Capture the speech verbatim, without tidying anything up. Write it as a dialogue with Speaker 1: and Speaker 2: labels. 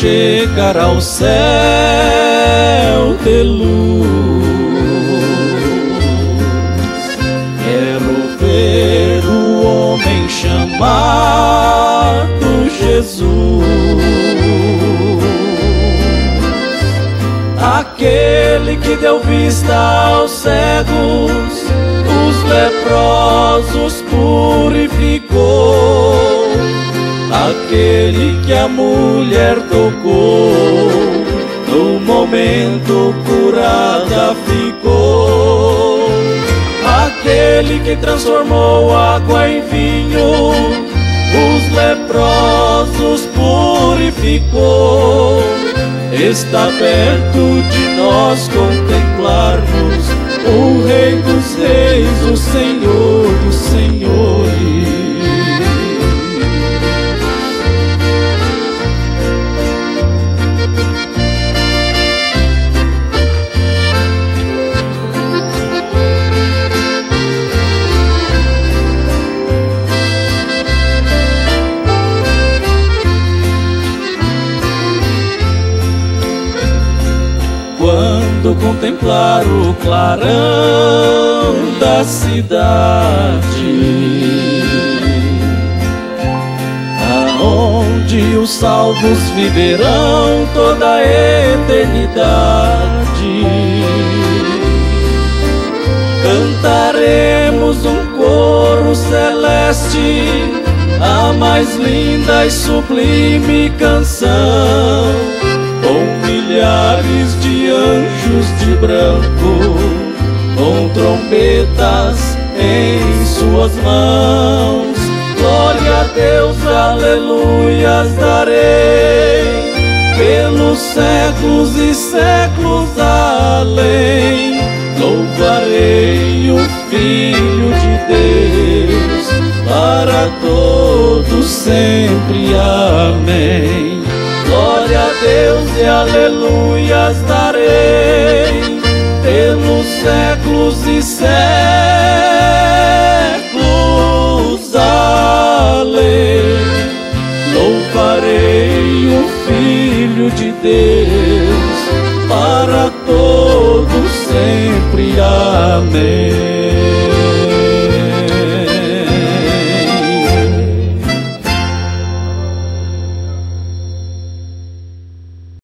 Speaker 1: chegar ao céu de luz. Quero ver o homem chamado Jesus, aquele que deu vista aos cegos, os leprosos purificou, aquele que a mulher tocou, no momento curada ficou, aquele que transformou água em vinho, os leprosos purificou. Está perto de nós contemplarmos o Rei dos Reis, o Senhor dos Senhores. Quando contemplar o clarão da cidade, aonde os salvos viverão toda a eternidade, cantaremos um coro celeste, a mais linda e sublime canção, com milhares de anjos de branco, com trombetas em suas mãos. Glória a Deus, aleluias darei, pelos séculos e séculos além. Louvarei o Filho de Deus, para todos sempre, amém. Glória a Deus e aleluias darei, pelos séculos e séculos além. Louvarei o Filho de Deus, para todos sempre, amém.